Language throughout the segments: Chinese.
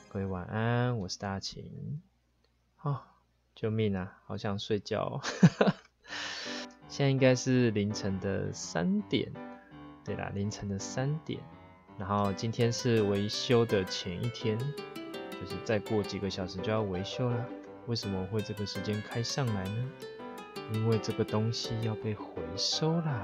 各位晚安，我是大晴。哦，救命啊，好想睡觉哦。现在应该是凌晨的3点，对啦，凌晨的3点。然后今天是维修的前一天，就是再过几个小时就要维修了。为什么我会这个时间开上来呢？因为这个东西要被回收啦。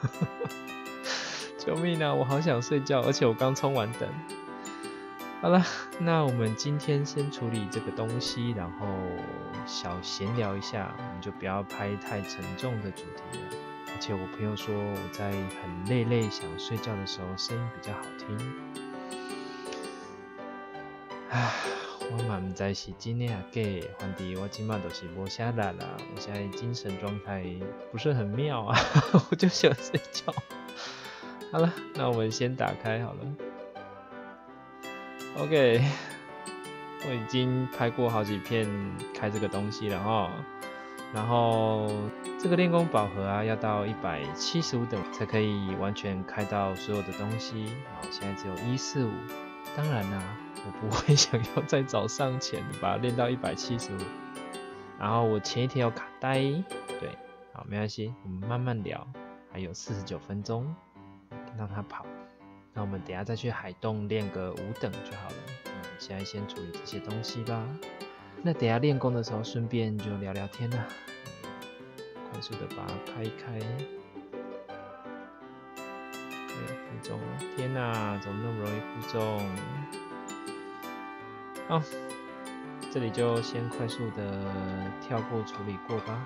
救命啊，我好想睡觉，而且我刚充完灯。好了，那我们今天先处理这个东西，然后小闲聊一下，我们就不要拍太沉重的主题了。而且我朋友说我在很累想睡觉的时候声音比较好听。我嘛不知是真的啊假的，反正我今嘛都是没啥力啦，我现在精神状态不是很妙啊，我就想睡觉。好了，那我们先打开好了。OK， 我已经拍过好几片开这个东西了哦。然后这个练功宝盒啊，要到175等才可以完全开到所有的东西。然后现在只有145，当然啦，我不会想要在早上前把它练到175。然后我前一天有卡带，对，好，没关系，我们慢慢聊，还有49分钟，让它跑。那我们等一下再去海洞练个5等就好了。现在先处理这些东西吧。那等一下练功的时候，顺便就聊聊天啦。快速的把它开一开。负重了，天哪，怎么那么容易负重？好，这里就先快速的跳过处理过吧。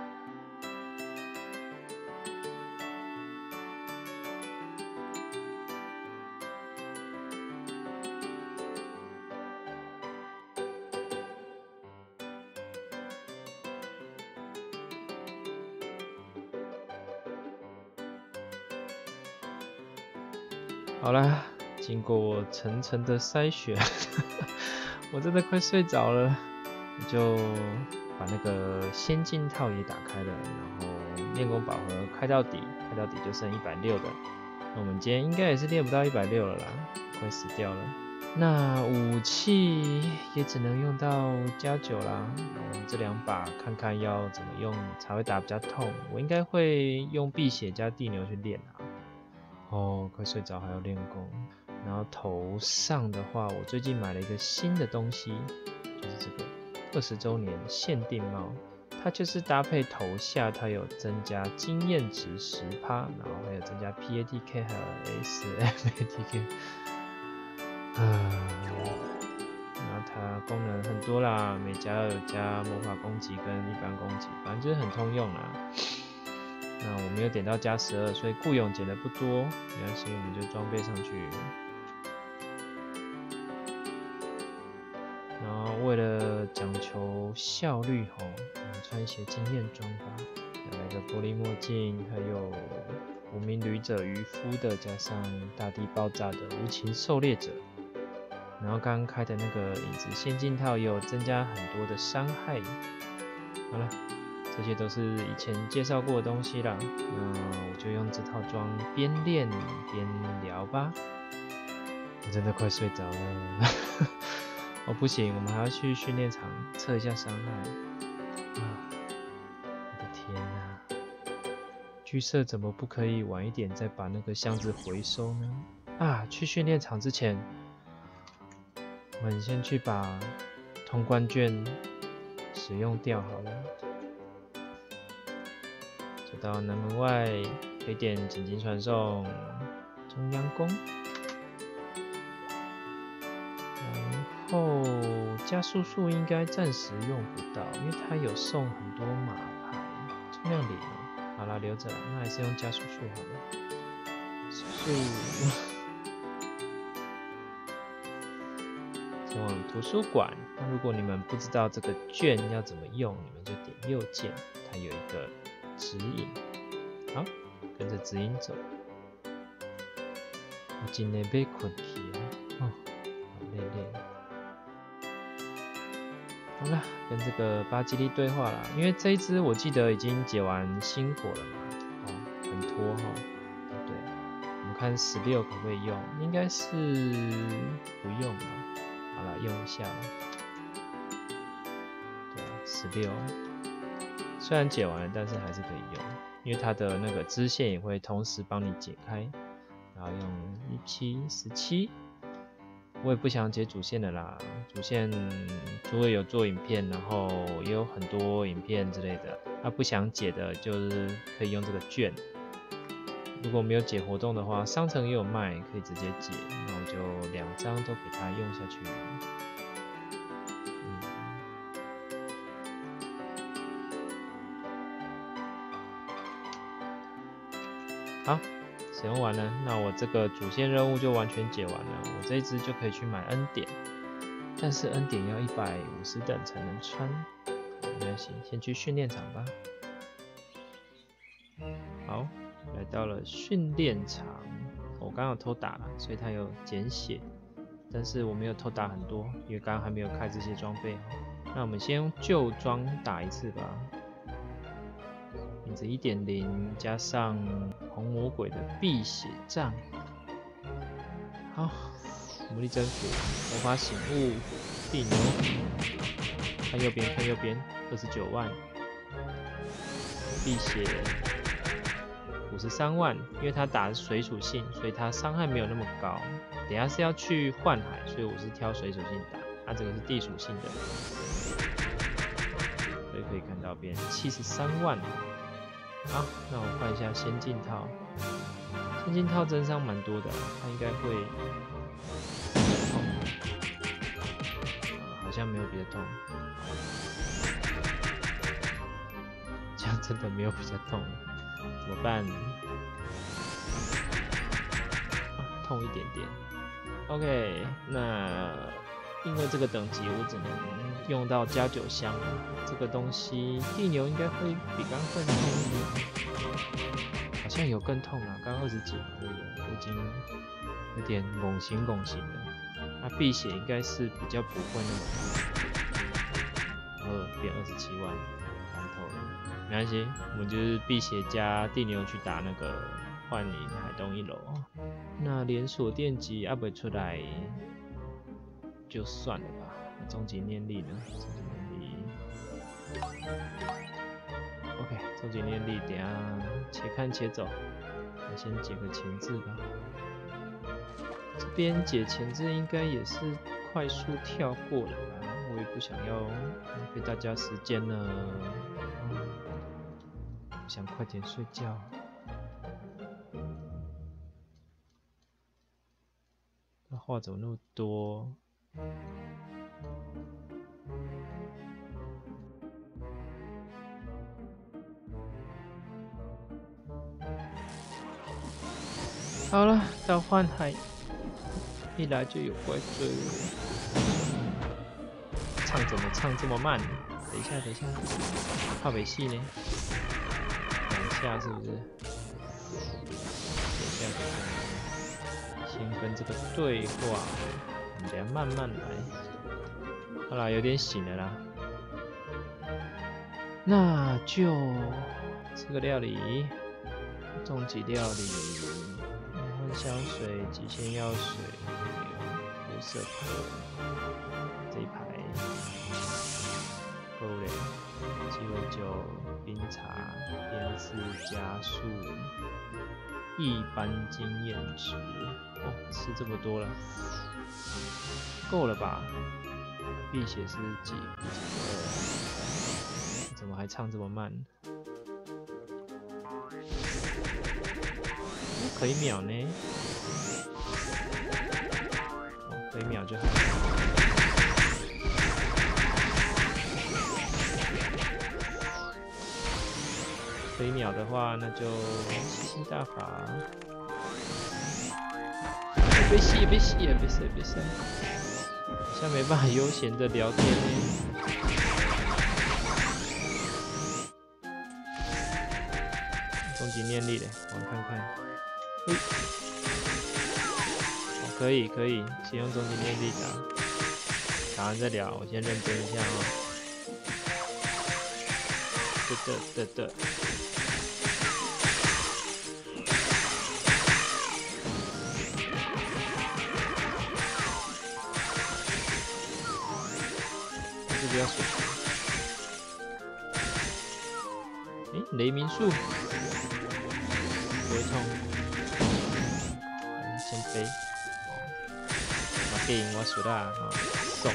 好啦，经过我层层的筛选，我真的快睡着了。我就把那个先进套也打开了，然后练功宝盒开到底，开到底就剩160的。那我们今天应该也是练不到160了啦，快死掉了。那武器也只能用到+9啦。那我们这2把看看要怎么用才会打比较痛。我应该会用碧血加地牛去练啊。哦，快睡着还要练功。然后头上的话，我最近买了一个新的东西，就是这个20周年限定帽。它就是搭配头下，它有增加经验值10%，然后还有增加 PATK 还有 SMATK。那它功能很多啦，每加有加魔法攻击跟一般攻击，反正就是很通用啦。那我没有点到加12，所以固勇减的不多，没关系，我们就装备上去。然后为了讲求效率吼，我们穿一些经验装吧，来个玻璃墨镜，还有无名旅者渔夫的，加上大地爆炸的无情狩猎者。然后刚刚开的那个影子先进套也有增加很多的伤害。好了。这些都是以前介绍过的东西啦，那我就用这套装边练边聊吧。我真的快睡着了。哦，不行，我们还要去训练场测一下伤害。我的天哪！剧社怎么不可以晚一点再把那个箱子回收呢？去训练场之前，我们先去把通关券使用掉好了。走到南门外，可以点紧急传送中央宫，然后加速术应该暂时用不到，因为它有送很多马牌，重量0哦。好啦，留着啦，那还是用加速术好了。前往图书馆。那如果你们不知道这个券要怎么用，你们就点右键，它有一个指引，好，跟着指引走。我真的被困去啊！好累。好了，跟这个巴基利对话啦，因为这一只我记得已经解完星火了嘛，很拖对，我们看16可不可以用，应该是不用了。好了， 用一下啦。对啊，16，虽然解完了，但是还是可以用，因为它的那个支线也会同时帮你解开，然后用17、17。我也不想解主线的啦，主线就会有做影片，然后也有很多影片之类的。那不想解的，就是可以用这个券。如果没有解活动的话，商城也有卖，可以直接解。那我就2张都给它用下去。好。使用完了，那我这个主线任务就完全解完了。我这一只就可以去买恩典，但是恩典要150等才能穿。没关系，先去训练场吧。好，来到了训练场。我刚刚有偷打了，所以它有减血，但是我没有偷打很多，因为刚刚还没有开这些装备。那我们先用旧装打一次吧。影子 1.0 加上红魔鬼的辟邪杖。好，魔力征服，魔法醒悟，地牛。看右边，看右边，29万。辟邪53万，因为他打的是水属性，所以他伤害没有那么高。等下是要去幻海，所以我是挑水属性打。这个是地属性的，所以可以看到边73万。好，那我换一下先进套。先进套增伤蛮多的，它应该会痛。好像没有比较痛。这样真的没有比较痛，怎么办？痛一点点。OK， 那因为这个等级我只能用到加9箱了，这个东西地牛应该会比刚刚更痛一点，好像有更痛了，刚刚20几，我已经有点拱形了。那辟邪应该是比较不会那么痛，变27万，烦透了。没关系，我们就是辟邪加地牛去打那个幻影海东1楼。那连锁电击不出来。就算了吧，终极念力呢？终极念力 ，OK， 终极念力，等下且看且走。我先解个前置吧。这边解前置应该也是快速跳过了吧？我也不想要浪费大家时间了。我想快点睡觉。那话怎么那么多？好了，到幻海，一来就有怪追我。唱怎么唱这么慢？等一下，怕没戏呢。等一下是不是？等一下，先跟这个对话。等下慢慢来。好啦，有点醒了啦。那就吃个料理，终极料理，幻香水、极限药水，还有辐射牌。这一排够了，鸡尾酒、冰茶、偏刺加速、一般经验值。吃这么多了。够了吧？辟邪是几2？怎么还唱这么慢？可以秒呢？可以秒就好。可以秒的话，那就吸星大法。别死！好像没办法悠闲的聊天呢。终极念力嘞，我们看看。可以，先用终极念力打完再聊。我先认真一下哦。对。 不要水球？雷鸣术不会痛。先飞。我给我输啦，送。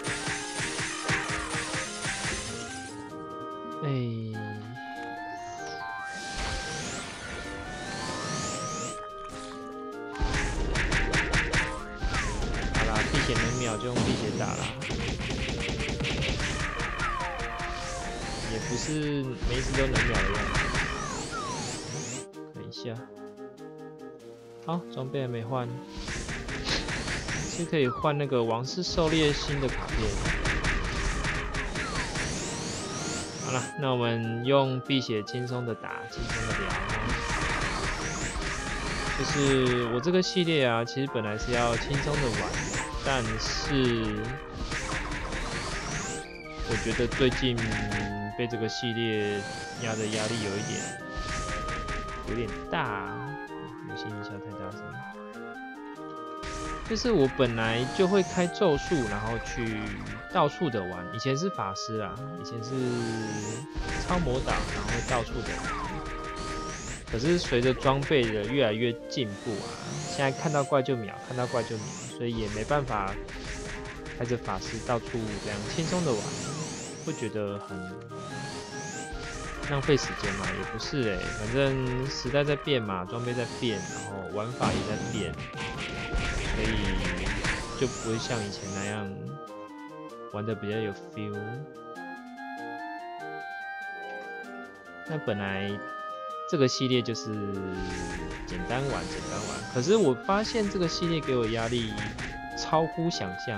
好啦，避血能秒就用避血打啦。也不是每一次都能秒的样子。看一下，好，装备还没换，是可以换那个王室狩猎新的卡片。好了，那我们用碧血轻松的打，轻松的聊。就是我这个系列啊，其实本来是要轻松的玩，但是我觉得最近被这个系列压的压力有点大，我心音效太大声。就是我本来就会开咒术，然后去到处的玩。以前是法师啊，以前是超魔导，然后会到处的玩。可是随着装备的越来越进步啊，现在看到怪就秒，看到怪就秒，所以也没办法开着法师到处这样轻松的玩，会觉得很浪费时间嘛？也不是反正时代在变嘛，装备在变，然后玩法也在变，所以就不会像以前那样玩的比较有 feel。那本来这个系列就是简单玩，可是我发现这个系列给我压力超乎想象。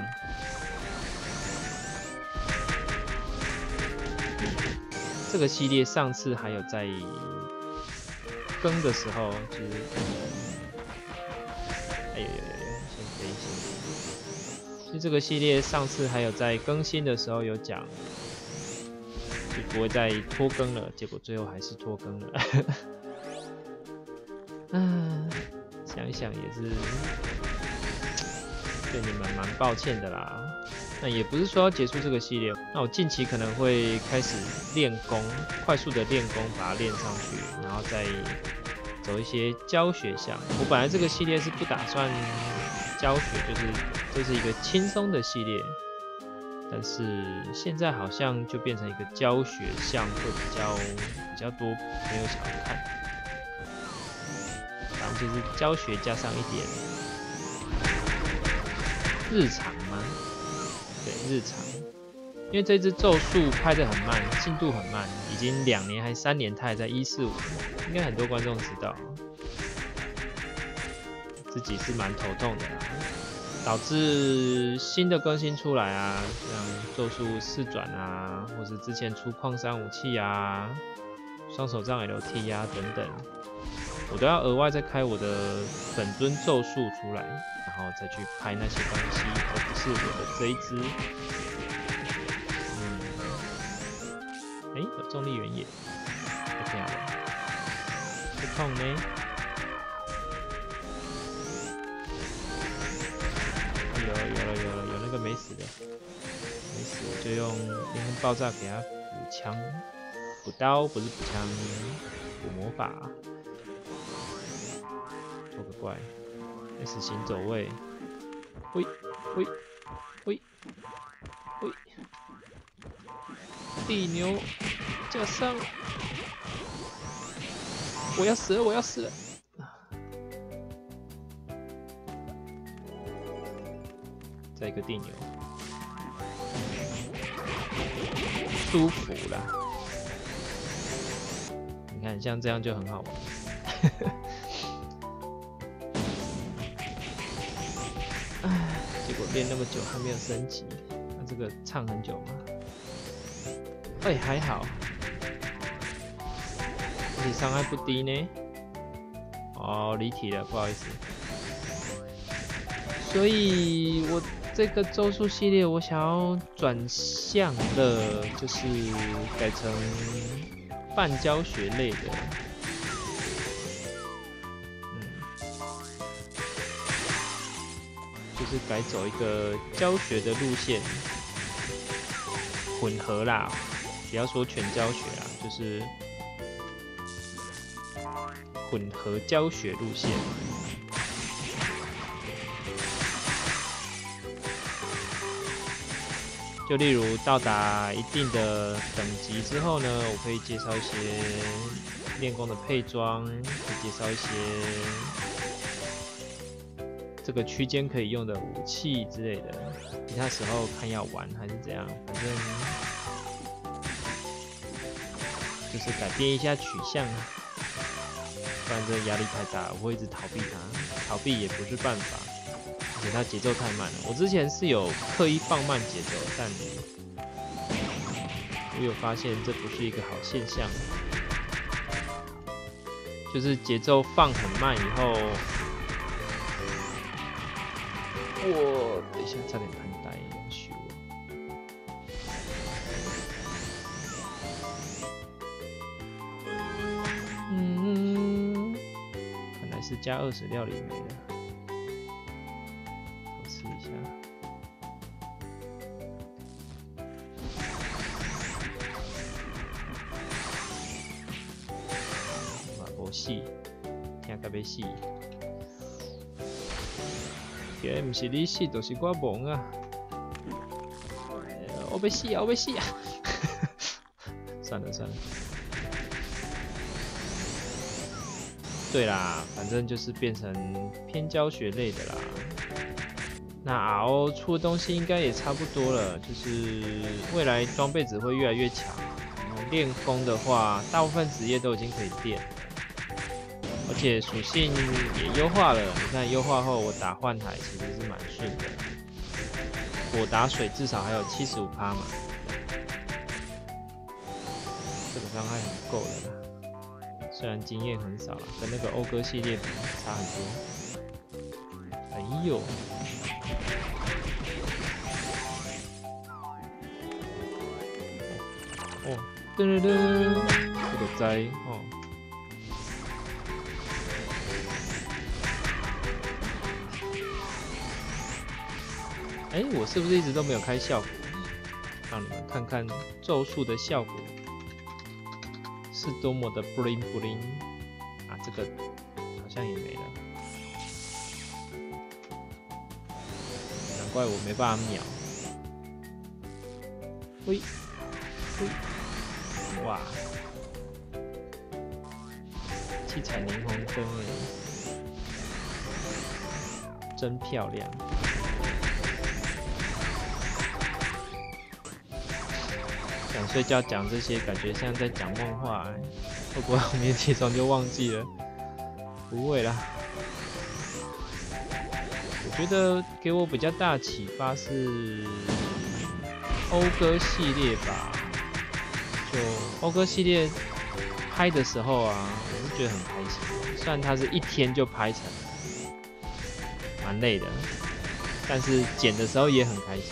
这个系列上次还有在更的时候，就是先飞行。就这个系列上次还有在更新的时候有讲，就不会再拖更了，结果最后还是拖更了。想一想也是对你们蛮抱歉的啦。那也不是说要结束这个系列，那我近期可能会开始练功，快速的练功，把它练上去，然后再走一些教学项。我本来这个系列是不打算教学，就是这是一个轻松的系列，但是现在好像就变成一个教学项，会比较多朋友想要看，然后就是教学加上一点日常吗？对，日常。因为这支咒术拍得很慢，进度很慢，已经2年还3年，它还在145，应该很多观众知道，自己是蛮头痛的啦，导致新的更新出来啊，像咒术4转啊，或是之前出矿山武器啊、双手杖 LT 啊等等，我都要额外再开我的本尊咒术出来，然后再去拍那些东西，而不是我的这一支。有重力原野 ，OK 好了，不痛呢。有那个没死的，没死我就用灵魂爆炸给他补枪，补刀不是补枪，补魔法。做个怪 ，S 型走位，喂，地牛加上，我要死了！再一个地牛，舒服啦。你看，像这样就很好玩。结果练那么久还没有升级，那这个唱很久吗？还好，而且伤害不低呢。哦，离题了，不好意思。所以我这个咒术系列，我想要转向的，就是改成半教学类的。就是改走一个教学的路线。 混合啦，不要说全教学啦，就是混合教学路线。就例如到达一定的等级之后呢，我可以介绍一些练功的配装，可以介绍一些这个区间可以用的武器之类的。其他时候看要玩还是怎样，反正就是改变一下取向啊，不然这压力太大，我会一直逃避它，逃避也不是办法。而且它节奏太慢了，我之前是有刻意放慢节奏，但我有发现这不是一个好现象。就是节奏放很慢以后，我等一下差点喷呆，虚我。看来是加20料理没了。试一下，嘛无死，听甲要死。其实毋是你死，就是我懵啊！我要死啊！我要死啊！算了算了。对啦，反正就是变成偏教学类的啦。那 RO 出的东西应该也差不多了，就是未来装备只会越来越强。练功的话，大部分职业都已经可以练了，而且属性也优化了。你看优化后，我打幻海其实是蛮顺的，我打水至少还有75%嘛，这个伤害很够了啦。虽然经验很少啦，跟那个讴歌系列比差很多。哎呦！哦，噔噔噔，这个灾哦。哎，我是不是一直都没有开效果？让你们看看咒术的效果是多么的 bling bling 啊！这个好像也没了，难怪我没办法秒。喂喂！哇，七彩霓虹灯哎，真漂亮！想睡觉讲这些，感觉像在讲梦话欸，会不会后面起床就忘记了？不会啦。我觉得给我比较大的启发是讴歌系列吧。就讴歌系列拍的时候啊，我就觉得很开心。虽然它是1天就拍成了，蛮累的，但是剪的时候也很开心。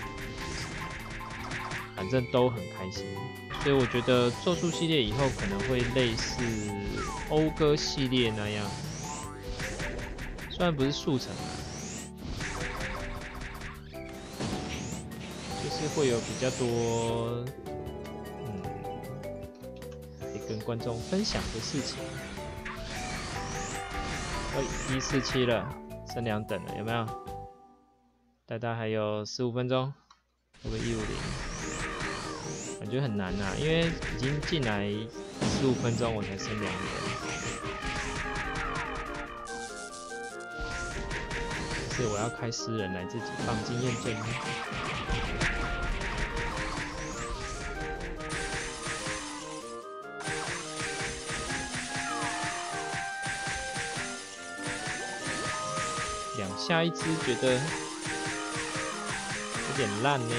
反正都很开心，所以我觉得咒术系列以后可能会类似讴歌系列那样，虽然不是速成啊，就是会有比较多可以跟观众分享的事情。147了，剩2等了，有没有？大概还有15分钟，会不会150？感觉很难啊，因为已经进来15分钟，我才升2人。是我要开诗人来自己放经验证。2下1只，觉得有点烂呢。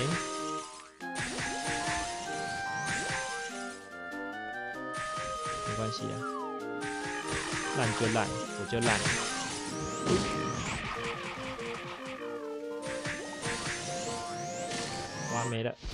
没关系啊，烂就烂，我就烂。哇，没了。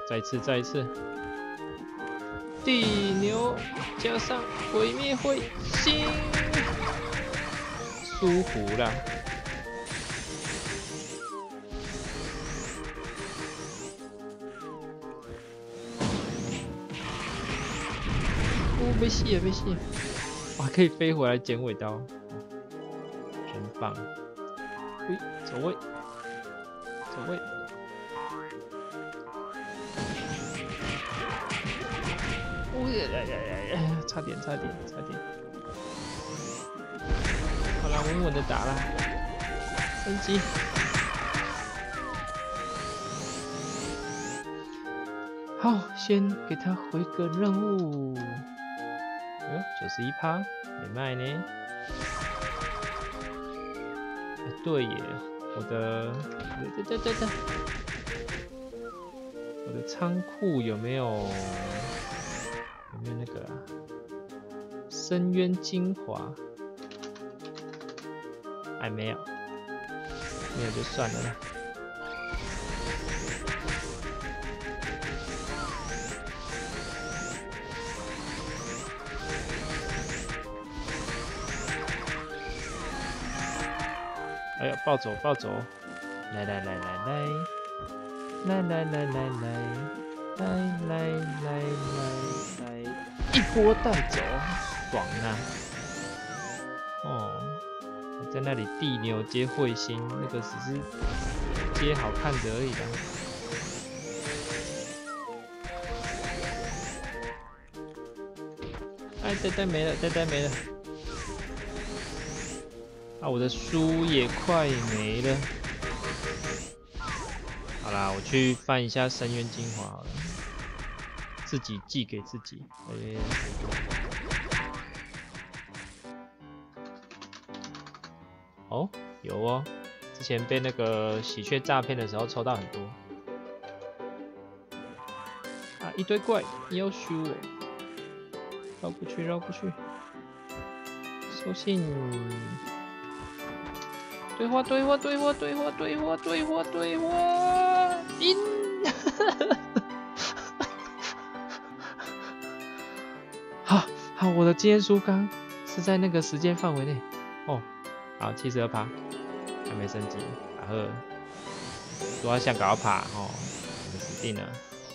再一次。地牛加上毁灭彗星，舒服啦。被吸了，被吸了！哇，可以飞回来捡尾刀，真棒！喂，走位，走位！哦呀！差点！好啦，稳稳的打啦，升级。好，先给他回个任务。91%，没卖呢。对耶，我的仓库有没有那个啊？深渊精华？哎，没有就算了啦。哎呦，暴走！来，一波带走，爽啊！哦，在那里地牛接彗星，那个只是接好看的而已啦。哎，呆没了。啊，我的书也快没了。好啦，我去翻一下深渊精华好了，自己寄给自己。哦，有哦，之前被那个喜鹊诈骗的时候抽到很多。啊，一堆怪，要修哎！绕过去。收信。对话，赢！好，我的经验书刚是在那个时间范围内哦。好，72%，还没升级，然后说要想搞爬哦，我们死定了。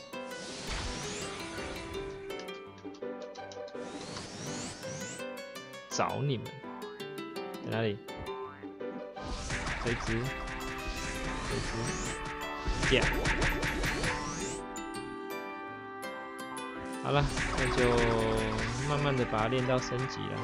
找你们在哪里？垂直，这样。好了，那就慢慢的把它练到升级了。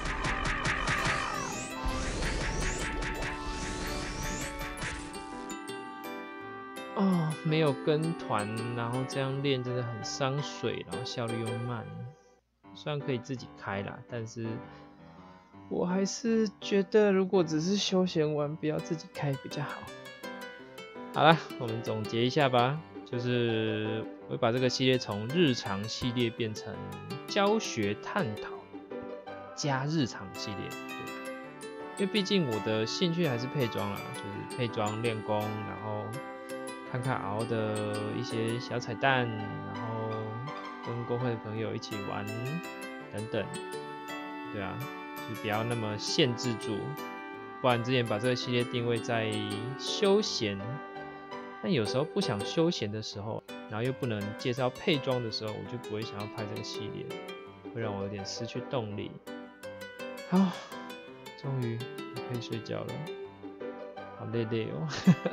哦，没有跟团，然后这样练真的很伤水，然后效率又慢。虽然可以自己开啦，但是我还是觉得，如果只是休闲玩，不要自己开比较好。好啦，我们总结一下吧，就是我会把这个系列从日常系列变成教学探讨加日常系列，对，因为毕竟我的兴趣还是配装啦，就是配装练功，然后看看敖的一些小彩蛋，然后跟公会的朋友一起玩等等，对啊。就不要那么限制住，不然之前把这个系列定位在休闲，但有时候不想休闲的时候，然后又不能介绍配装的时候，我就不会想要拍这个系列，会让我有点失去动力。好，终于可以睡觉了，好累哦。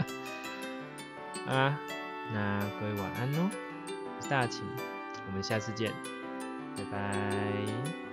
啊，那各位晚安哦，我是大秦，我们下次见，拜拜。